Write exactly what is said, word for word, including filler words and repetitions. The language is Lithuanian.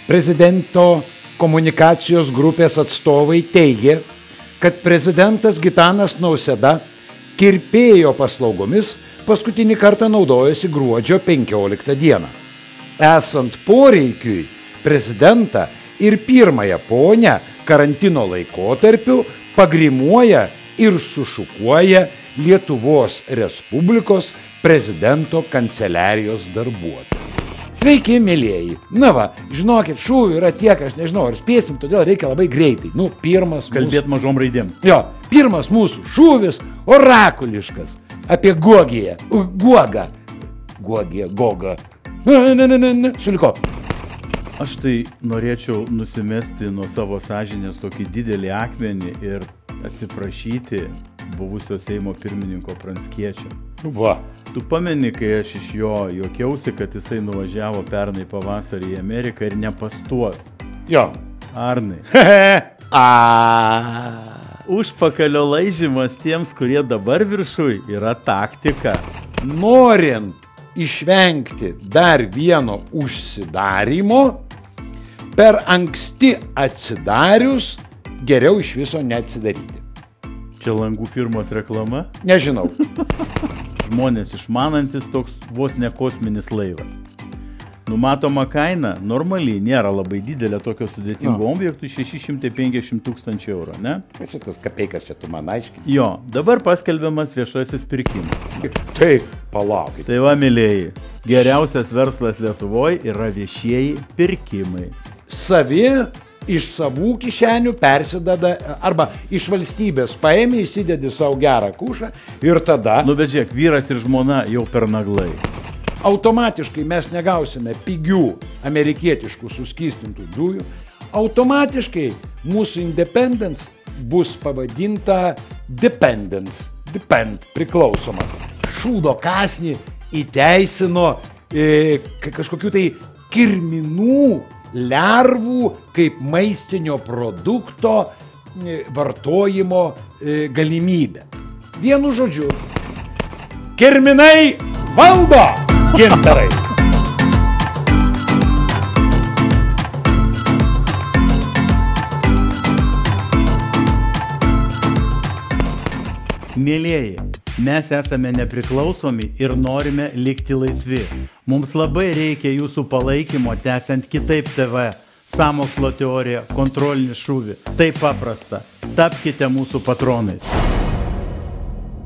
prezidento komunikacijos grupės atstovai teigė, kad prezidentas Gitanas Nausėda kirpėjo paslaugomis paskutinį kartą naudojasi gruodžio penkioliktą dieną. Esant poreikiui, prezidentą ir pirmąją ponę karantino laikotarpiu pagrimuoja ir sušukuoja Lietuvos Respublikos prezidento kanceliarijos darbuotojai. Sveiki, mėlieji. Na va, žinokit, šūvių yra tiek, aš nežinau, ar spėsim, todėl reikia labai greitai. Nu, pirmas Kalbėt mūsų... mažom raidėm. Jo, pirmas mūsų šūvis orakuliškas apie Gogiją. Guogą. Gogija, Goga. Ne, ne, ne, ne, ne, suliko. Aš tai norėčiau nusimesti nuo savo sąžinės tokį didelį akmenį ir atsiprašyti buvusio Seimo pirmininko Pranckiečio. Va. Tu pameni, kai aš iš jo juokiausi, kad jisai nuvažiavo pernai pavasarį į Ameriką ir nepastuos. Jo. Arnai. A. Užpakalio laižymas tiems, kurie dabar viršui, yra taktika. Norint išvengti dar vieno užsidarymo, per anksti atsidarius, geriau iš viso neatsidaryti. Čia langų firmos reklama? Nežinau. Žmonės išmanantis toks vos ne kosminis laivas. Numatoma kaina normaliai nėra labai didelė tokio sudėtingo no. objektų šeši šimtai penkiasdešimt tūkstančių eurų, ne? Kas čia tos kapeikas čia tu man aiškini? Jo, dabar paskelbiamas viešasis pirkimas. Tai palaukit. Tai va, mylėjai, geriausias verslas Lietuvoje yra viešieji pirkimai. Savi iš savų kišenių persideda, arba iš valstybės paėmė, įsidedi savo gerą kušą ir tada... Nu, bet žiūrėk, vyras ir žmona jau per naglai. Automatiškai mes negausime pigių amerikietiškų suskystintų dujų. Automatiškai mūsų independence bus pavadinta dependence, depend, priklausomas. Šūdo kąsnį įteisino e, kažkokių tai kirminų lervų kaip maistinio produkto e, vartojimo e, galimybę. Vienu žodžiu, kirminai valdo! Gintarai. Mėlieji, mes esame nepriklausomi ir norime likti laisvi. Mums labai reikia jūsų palaikymo tęsiant Kitaip T V, sąmokslo teoriją, kontrolinį šūvį. Tai paprasta. Tapkite mūsų patronais.